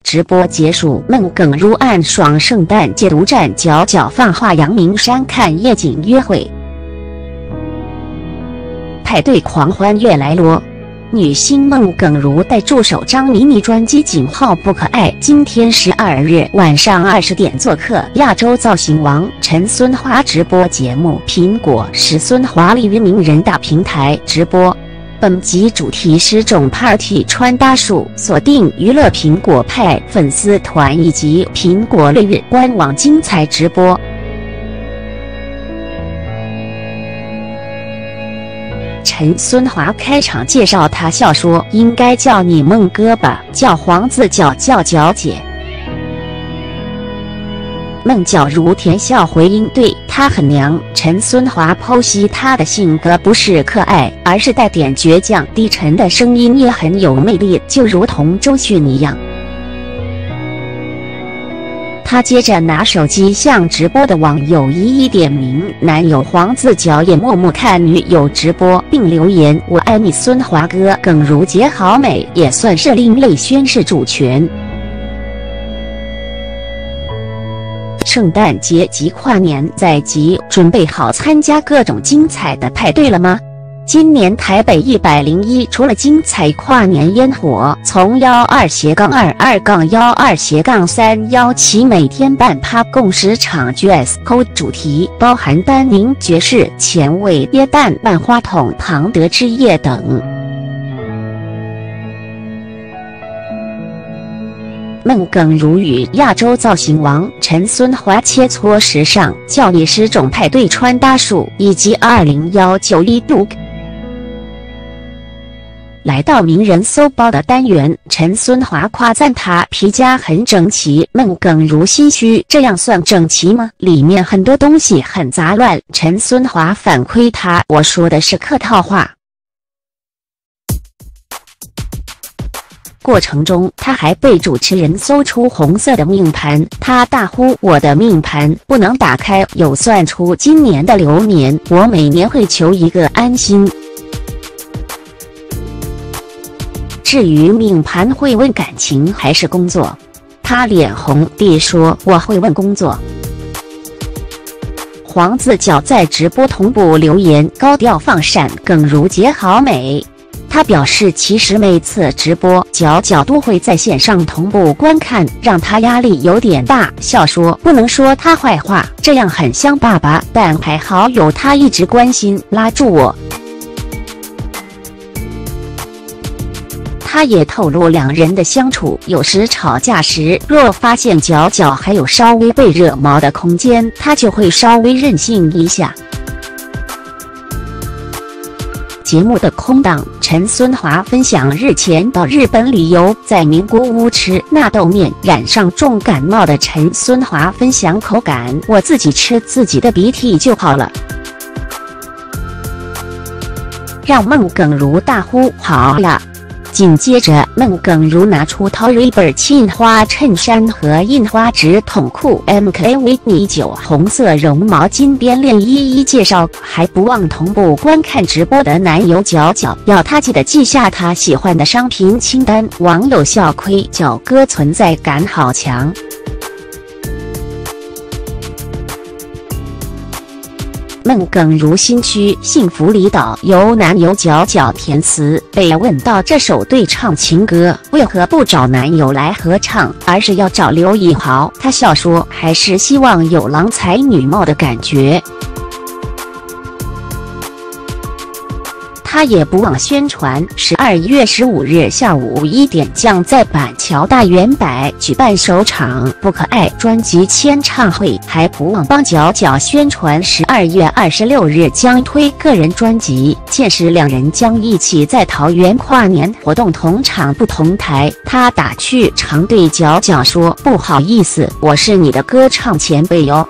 直播结束，孟耿如暗爽圣诞节独占角角放话阳明山看夜景约会，派对狂欢越来咯。女星孟耿如带助手张迷你专辑《不可爱》今天12日晚上20点做客亚洲造型王陈孙华直播节目，苹果使孙华利于名人大平台直播。本集主题是种 Party 穿搭术，锁定娱乐苹果派粉丝团以及苹果6月官网精彩直播。陈孙华开场介绍他笑说：“应该叫你孟哥吧，叫黄子佼叫佼姐。”孟佼如甜笑回应：“对，她很娘。”陈孙华剖析他的性格不是可爱，而是带点倔强，低沉的声音也很有魅力，就如同周迅一样。他接着拿手机向直播的网友一一点名，男友黄子佼也默默看女友直播，并留言：“我爱你孙华哥，耿如姐好美。”也算是另类宣示主权。圣诞节及跨年在即，准备好参加各种精彩的派对了吗？今年台北101除了精彩跨年烟火，从12-22-12-317每天办趴共10场 dress code 主题，包含丹宁爵士、前卫、耶诞、万花筒、庞德之夜等。孟耿如与亚洲造型王陈孙华切磋时尚，教你10种派对穿搭术以及2019look。来到名人搜包的单元，陈孙华夸赞他皮夹很整齐，孟耿如心虚：“这样算整齐吗？里面很多东西很杂乱。”陈孙华反馈他：“我说的是客套话。”过程中，他还被主持人搜出红色的命盘，他大呼：“我的命盘不能打开，有算出今年的流年，我每年会求一个安心。”至于命盘会问感情还是工作，他脸红地说：“我会问工作。”黄子佼在直播同步留言，高调放闪：“耿如姐好美。”他表示，其实每次直播佼佼都会在线上同步观看，让他压力有点大，笑说：“不能说他坏话，这样很像爸爸，但还好有他一直关心拉住我。”他也透露两人的相处，有时吵架时，若发现佼佼还有稍微被惹毛的空间，他就会稍微任性一下。节目的空档，陈孙华分享日前到日本旅游，在名古屋吃纳豆面染上重感冒的陈孙华分享口感：“我自己吃自己的鼻涕就好了。”让孟耿如大呼：“好了！”紧接着，孟耿如拿出 Tory Burch 印花衬衫和印花直筒裤 ，MK Whitney 9红色绒毛巾边链一一介绍，还不忘同步观看直播的男友佼佼，要他记得记下他喜欢的商品清单。网友笑亏佼哥存在感好强。孟耿如新区幸福离岛由男友佼佼填词，被问到这首对唱情歌为何不找男友来合唱，而是要找刘以豪，她笑说：“还是希望有郎才女貌的感觉。”他也不忘宣传，12月15日下午1点将在板桥大圆柏举办首场《不可爱》专辑签唱会，还不忘帮佼佼宣传12月26日将推个人专辑。届时两人将一起在桃园跨年活动同场不同台。他打趣常对佼佼说：“不好意思，我是你的歌唱前辈哟。”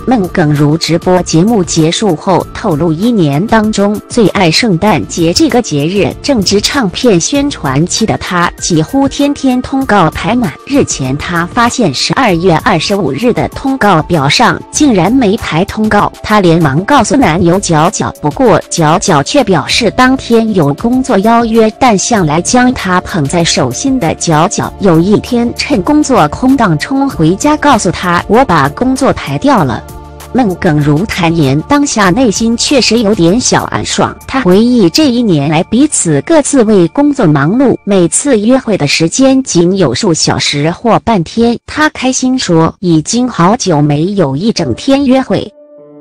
孟耿如直播节目结束后透露，1年当中最爱圣诞节这个节日。正值唱片宣传期的他，几乎天天通告排满。日前他发现12月25日的通告表上竟然没排通告，他连忙告诉男友角角，不过角角却表示当天有工作邀约，但向来将他捧在手心的角角有一天趁工作空档冲回家，告诉他我把工作排掉了。孟耿如坦言，当下内心确实有点小暗爽。他回忆这1年来彼此各自为工作忙碌，每次约会的时间仅有数小时或半天。他开心说，已经好久没有一整天约会。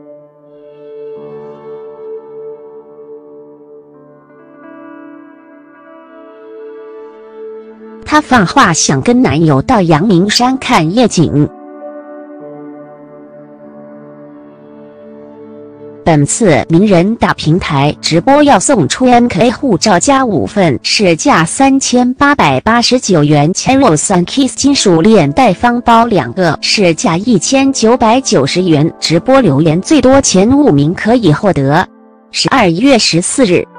她放话想跟男友到阳明山看夜景。本次名人大平台直播要送出 MK 护照加5份，市价3889元；Cherry Kiss 金属链带方包2个，市价1990元。直播留言最多前5名可以获得。12月14日。